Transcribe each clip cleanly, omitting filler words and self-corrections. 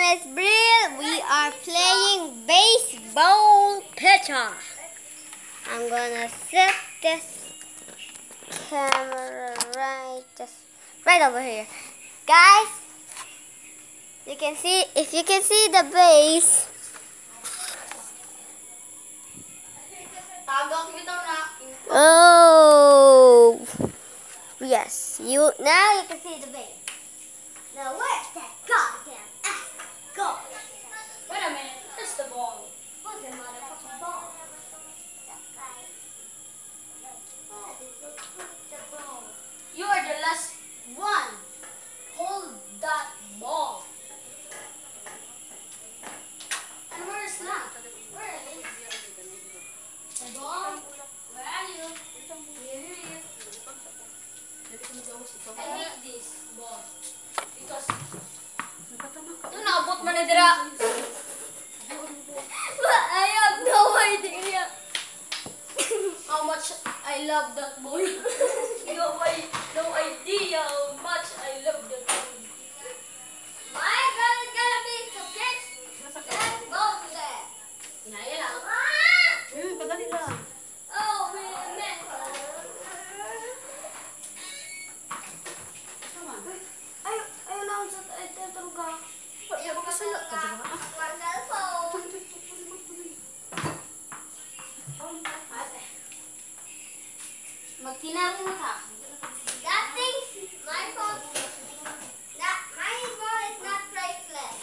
is Brill. We are playing baseball pitcher. I'm gonna set this camera right over here. Guys, you can see, if you can see the base. Oh, yes. Now you can see the base. Now where's that goddamn ass go? Wait a minute, it's the ball. What's the motherfucking ball? You are the last one. Hold that ball. And where is Snap? Where is the ball? Where are you? Here he is. I hate this ball because ito naabot man na dira. I have no idea. How much I love that ball. You have no idea how much I love that ball. My God is gonna be to pitch. Let's go to that. Inaya lang. Kadali lang. Oh man. Ayaw na ako sa itutulog ka. Iya ba kasala ka diba? One cellphone. Magtinaro mo ta. That thing, my phone. My phone is not priceless.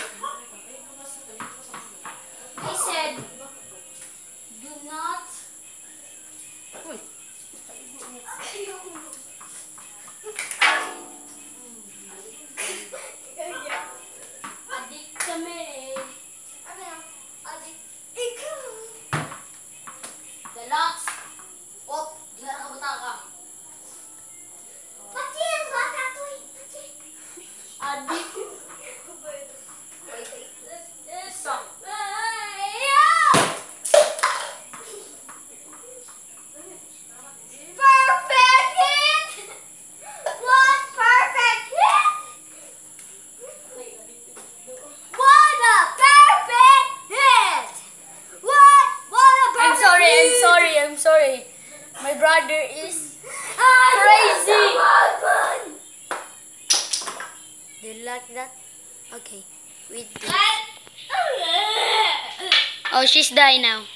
I said, do not. Uy. Adik kami eh. Ikaw. The locks. Oh, diyan ka buta ka. Pati ang bata to eh. Pati. Adik. Isa. Perfect hit! What perfect hit? What a perfect hit! What a perfect I'm sorry. My brother is crazy! Do you like that? Okay. We do. What? Oh, she's dying now.